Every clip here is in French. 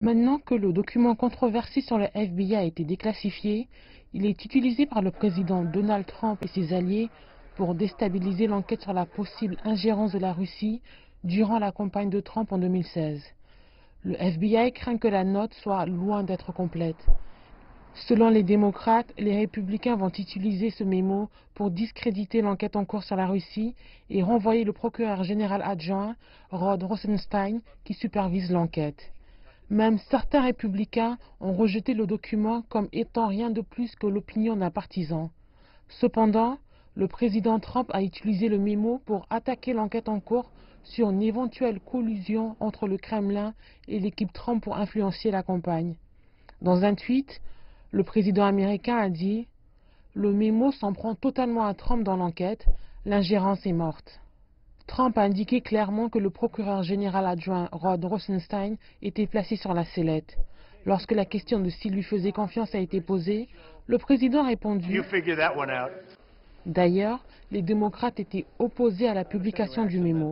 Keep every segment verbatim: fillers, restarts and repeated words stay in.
Maintenant que le document controversé sur le F B I a été déclassifié, il est utilisé par le président Donald Trump et ses alliés pour déstabiliser l'enquête sur la possible ingérence de la Russie durant la campagne de Trump en deux mille seize. Le F B I craint que la note soit loin d'être complète. Selon les démocrates, les républicains vont utiliser ce mémo pour discréditer l'enquête en cours sur la Russie et renvoyer le procureur général adjoint, Rod Rosenstein, qui supervise l'enquête. Même certains républicains ont rejeté le document comme étant rien de plus que l'opinion d'un partisan. Cependant, le président Trump a utilisé le mémo pour attaquer l'enquête en cours sur une éventuelle collusion entre le Kremlin et l'équipe Trump pour influencer la campagne. Dans un tweet, le président américain a dit « Le mémo s'en prend totalement à Trump dans l'enquête, l'ingérence est morte ». Trump a indiqué clairement que le procureur général adjoint Rod Rosenstein était placé sur la sellette. Lorsque la question de s'il lui faisait confiance a été posée, le président a répondu « D'ailleurs, les démocrates étaient opposés à la publication du mémo. »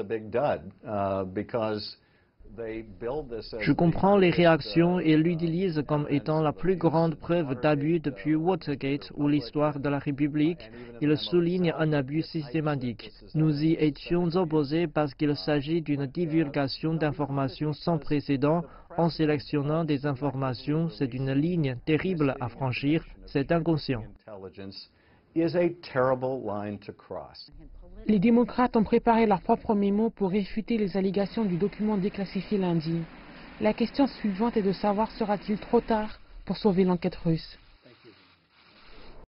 Je comprends les réactions et l'utilisent comme étant la plus grande preuve d'abus depuis Watergate ou l'histoire de la République. Il souligne un abus systématique. Nous y étions opposés parce qu'il s'agit d'une divulgation d'informations sans précédent. En sélectionnant des informations, c'est une ligne terrible à franchir. C'est inconscient. Les démocrates ont préparé leur propre mémo pour réfuter les allégations du document déclassifié lundi. La question suivante est de savoir sera-t-il trop tard pour sauver l'enquête russe.